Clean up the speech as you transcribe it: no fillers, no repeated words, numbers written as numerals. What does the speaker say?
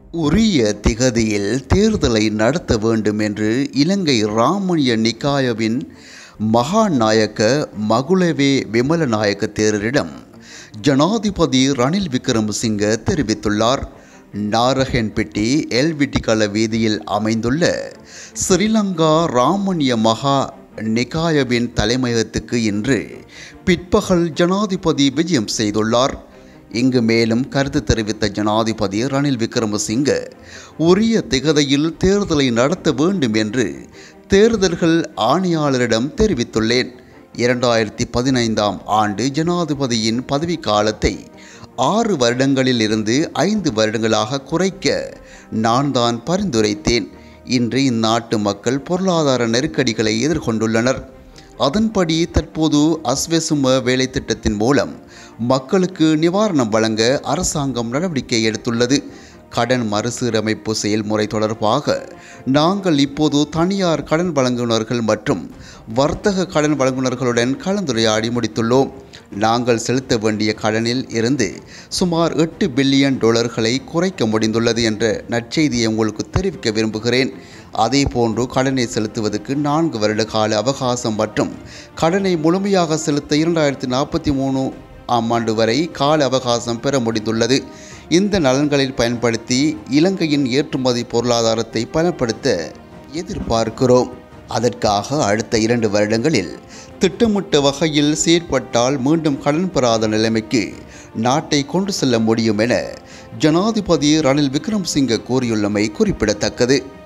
உரிய திகதியில் தேர்தலை நடத்த வேண்டும் என்று இலங்கை ராமணிய நிகாயவின் மகாநாயக்க மகுளவே விமலநாயக்க தேரரிடம் ஜனாதிபதி ரணில் விக்ரமசிங்க தெரிவித்துள்ளார். நாரஹன்பட்டி எல்விட்டிகல வீதியில் அமைந்துள்ள ஸ்ரீலங்கா ராமணிய மகா நிகாயவின் தலைமையகத்துக்கு இன்று பிற்பகல் ஜனாதிபதி விஜயம் செய்துள்ளார். இங்கு மேலும் கருத்து தெரிவித்த ஜனாதிபதி ரணில் விக்ரமசிங்க உரிய திகதியில் தேர்தலை நடத்த வேண்டும் என்று தேர்தல்கள் ஆணையாளரிடம் தெரிவித்துள்ளேன். 2015 ஆண்டு ஜனாதிபதியின் பதவிக்காலத்தை 6 வருடங்களில் இருந்து 5 வருடங்களாக குறைக்க நான் தான் பரிந்துரைத்தேன். இன்று இந்நாட்டு மக்கள் பொருளாதார நெருக்கடிகளை எதிர்கொண்டுள்ளனர். அதன்படி தற்போது அஸ்வெசும வேலை திட்டத்தின் மூலம் மக்களுக்கு நிவாரணம் வழங்க அரசாங்கம் நடவடிக்கை எடுத்துள்ளது. கடன் மறுசீரமைப்பு செயல்முறை தொடர்பாக நாங்கள் இப்போது தனியார் கடன் வழங்குநர்கள் மற்றும் வர்த்தக கடன் வழங்குநர்களுடன் கலந்துரையாடி முடித்துள்ளோம். நாங்கள் செலுத்த வேண்டிய கடனில் இருந்து சுமார் $8 பில்லியன் குறைக்க முடிந்துள்ளது என்ற நற்செய்தியை உங்களுக்கு தெரிவிக்க விரும்புகிறேன். அதேபோன்று கடனை செலுத்துவதற்கு 4 வருட கால அவகாசம் மற்றும் கடனை முழுமையாக செலுத்த 2043 ஆண்டு வரை கால அவகாசம் பெற முடிந்துள்ளது. இந்த நலன்களில் பயன்படுத்தி இலங்கையின் ஏற்றுமதி பொருளாதாரத்தை பலப்படுத்த எதிர்பார்க்கிறோம். அதற்காக அடுத்த 2 வருடங்களில் திட்டமிட்ட வகையில் செயற்பட்டால் மீண்டும் கடன் பெறாத நிலைமைக்கு நாட்டை கொண்டு செல்ல முடியும் என ஜனாதிபதி ரணில் விக்ரமசிங்க கூறியுள்ளமை குறிப்பிடத்தக்கது.